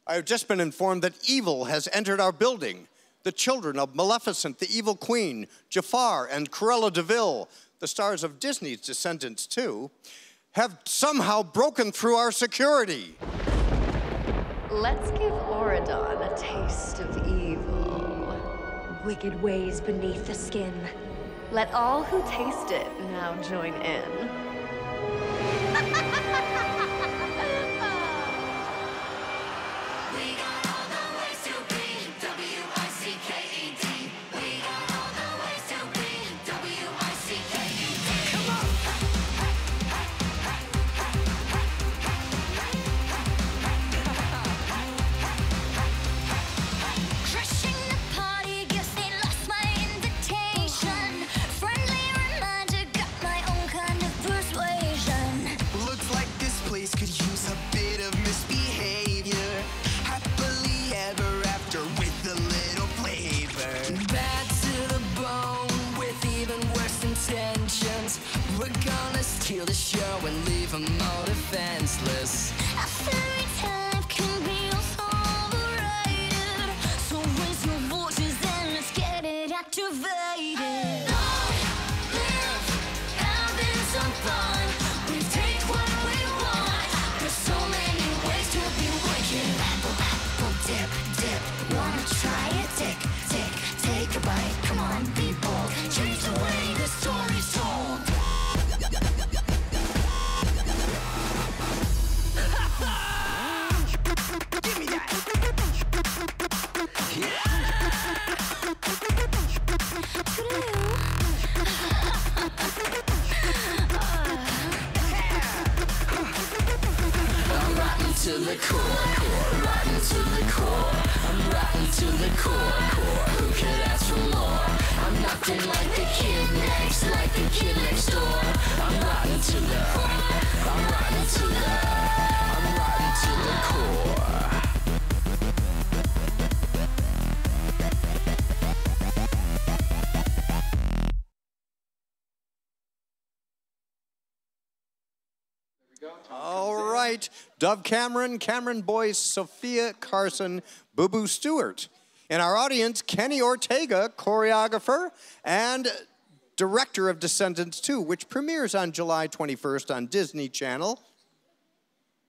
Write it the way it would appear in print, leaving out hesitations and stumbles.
I have just been informed that evil has entered our building. The children of Maleficent, the Evil Queen, Jafar, and Cruella de Vil, the stars of Disney's Descendants 2, have somehow broken through our security. Let's give Auradon a taste of evil. Wicked ways beneath the skin. Let all who taste it now join in. Kill the show and leave them all defenseless. A fairy tale can be overrated. So raise your voices and let's get it activated. Live, having some fun. We take what we want. There's so many ways to be wicked. Apple, apple, dip, dip. Wanna try it? Tick, tick, take a bite. Come on, be bold. Change the way the story's told. To the core, rotten to the core. I'm rotten to the core. Who could ask for more? I'm nothing like the kid next door. I'm rotten to the core. All right, Dove Cameron, Cameron Boyce, Sophia Carson, Boo Boo Stewart. In our audience, Kenny Ortega, choreographer and director of Descendants 2, which premieres on July 21st on Disney Channel.